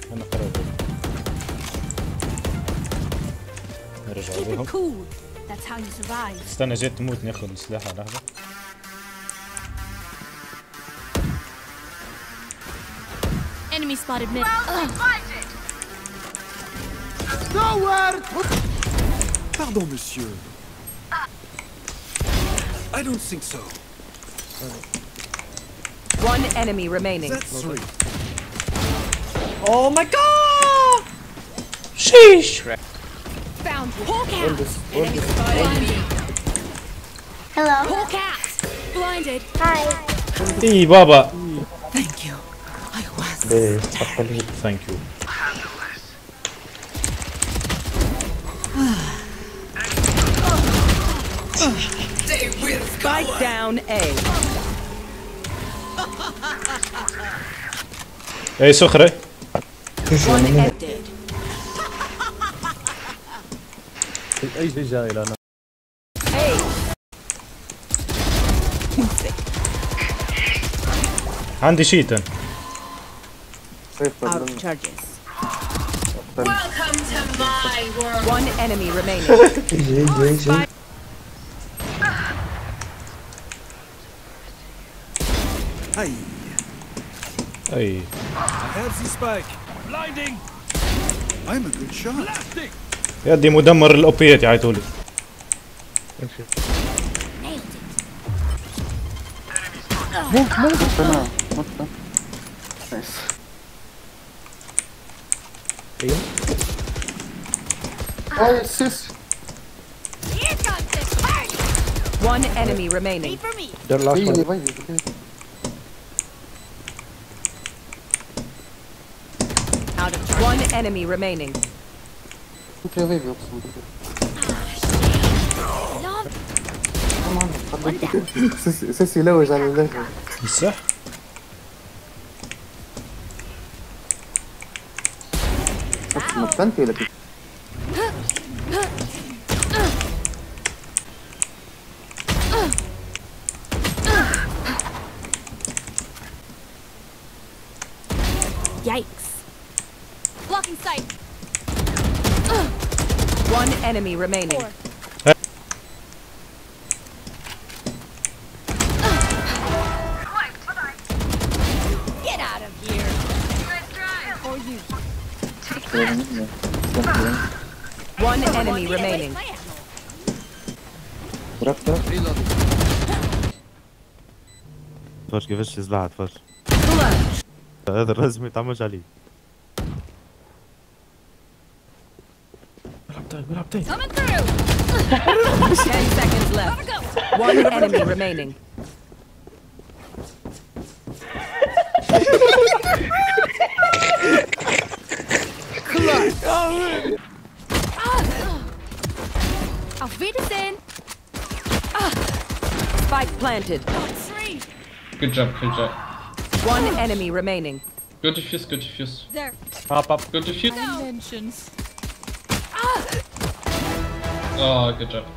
انا قررت نرجع لهم. استنى جيت تموت ناخذ السلاح على لحظة. Enemy spotted mid. Nowhere! Pardon, monsieur. I don't think so. One enemy remaining. That's three. Oh my god! Sheesh! Found Hawk out. Enemy Hello. Hawk out. Blinded. Hi. اي بابا. Thank you. I was. ثانك يو. Spike down A. اي سخرة. One ended. اي شيء جاي لنا. A. عندي شيتن. Out of charges. Welcome to my world. One enemy remaining. Hey, اي I have the spike. Blinding. I'm a good shot. Blasting. يدي مدمر الاوبيات يعيطولي. Here comes the party. One enemy remaining. For me. Out of one enemy remaining. سيسي يلوج على الليفل. صح؟ مستنتي ولا كيف؟ Yikes. Blocking sight. One enemy remaining. Get out of here. Or you. One enemy remaining. تفرج كيفاش زلعت تفرج. Clutch. هذا لازم يتعمج عليه. Coming through. 10 seconds left. One enemy remaining. Clutch. Auf Wiedersehen. Spike planted. Three. Good job, good job. One enemy remaining. Go defuse, go defuse. There. Pop up. Go defuse. Dimensions. Oh, good job.